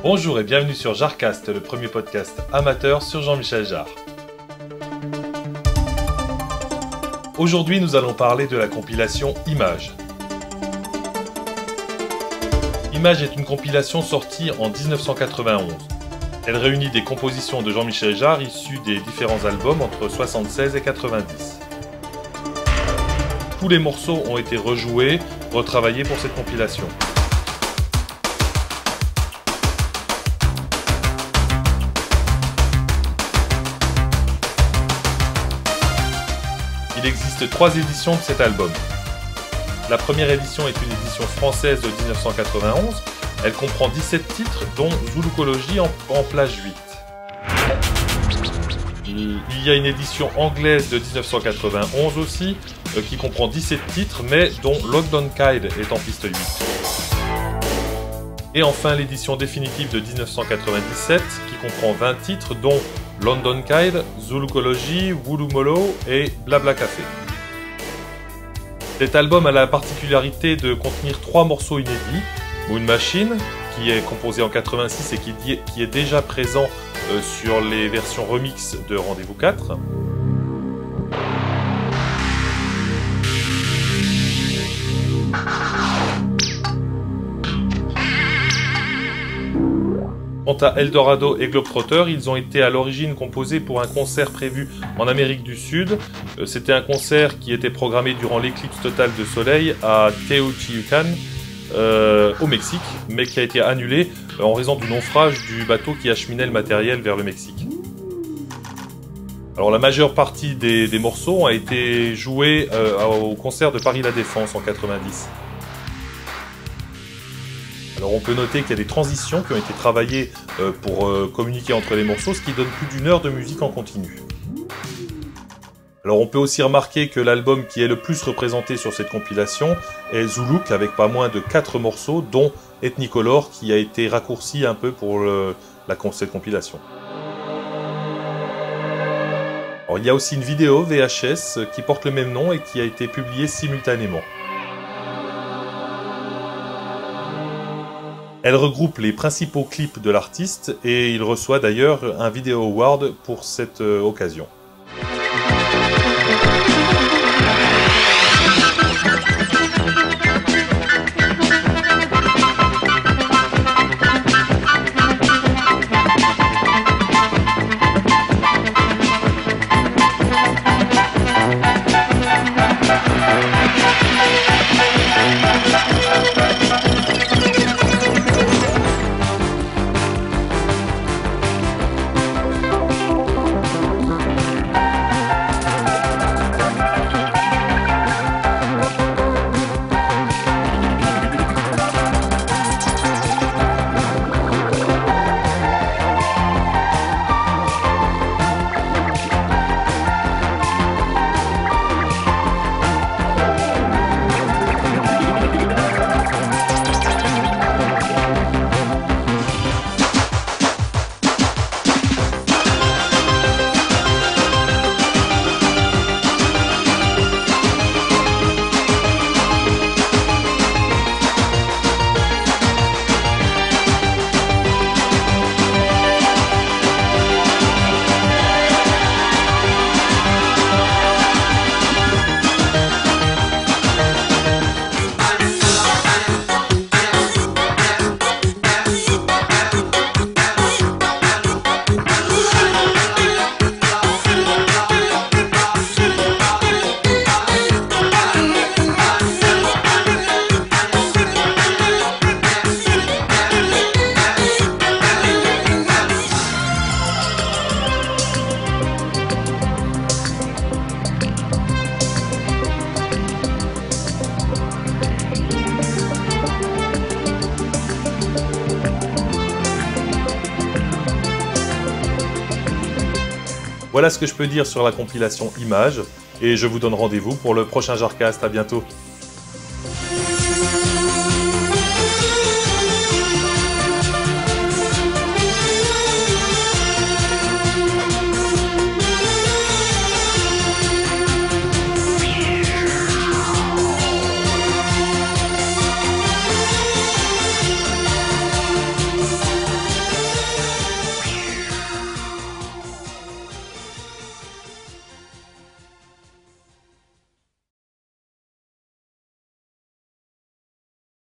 Bonjour et bienvenue sur Jarcast, le premier podcast amateur sur Jean-Michel Jarre. Aujourd'hui, nous allons parler de la compilation Images. Images est une compilation sortie en 1991. Elle réunit des compositions de Jean-Michel Jarre issues des différents albums entre 76 et 90. Tous les morceaux ont été rejoués, retravaillés pour cette compilation. Il existe 3 éditions de cet album. La première édition est une édition française de 1991. Elle comprend 17 titres, dont Zoulukology en plage 8. Il y a une édition anglaise de 1991 aussi, qui comprend 17 titres, mais dont London Kide est en piste 8. Et enfin l'édition définitive de 1997, qui comprend 20 titres, dont London Kide, Zoulukology, Woolloomooloo et Blabla Café. Cet album a la particularité de contenir 3 morceaux inédits. Moon Machine, qui est composé en 86 et qui est déjà présent sur les versions remix de Rendez-vous 4. Quant à Eldorado et Globetrotter, ils ont été à l'origine composés pour un concert prévu en Amérique du Sud. C'était un concert qui était programmé durant l'éclipse totale de soleil à Teotihuacan, au Mexique, mais qui a été annulé en raison du naufrage du bateau qui acheminait le matériel vers le Mexique. Alors la majeure partie des morceaux a été joués au concert de Paris La Défense en 90. Alors on peut noter qu'il y a des transitions qui ont été travaillées pour communiquer entre les morceaux, ce qui donne plus d'1 heure de musique en continu. Alors on peut aussi remarquer que l'album qui est le plus représenté sur cette compilation est Zuluk, avec pas moins de 4 morceaux, dont Ethnicolor, qui a été raccourci un peu pour cette compilation. Alors, il y a aussi une vidéo VHS qui porte le même nom et qui a été publiée simultanément. Elle regroupe les principaux clips de l'artiste et il reçoit d'ailleurs un Video Award pour cette occasion. Voilà ce que je peux dire sur la compilation Images, et je vous donne rendez-vous pour le prochain Jarcast. À bientôt.